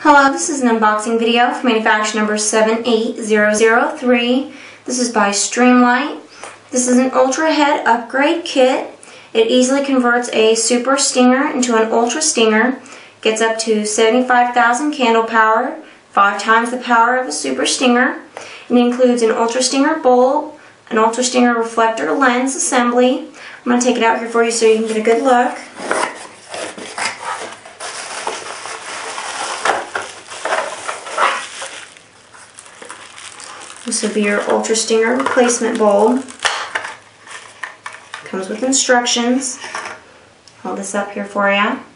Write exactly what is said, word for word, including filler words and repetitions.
Hello, this is an unboxing video for manufacturer number seven eight zero zero three. This is by Streamlight. This is an Ultra Head upgrade kit. It easily converts a Super Stinger into an Ultra Stinger. Gets up to seventy-five thousand candle power, five times the power of a Super Stinger. It includes an Ultra Stinger bulb, an Ultra Stinger reflector lens assembly. I'm going to take it out here for you so you can get a good look. This will be your Ultra Stinger replacement bulb. Comes with instructions. Hold this up here for you.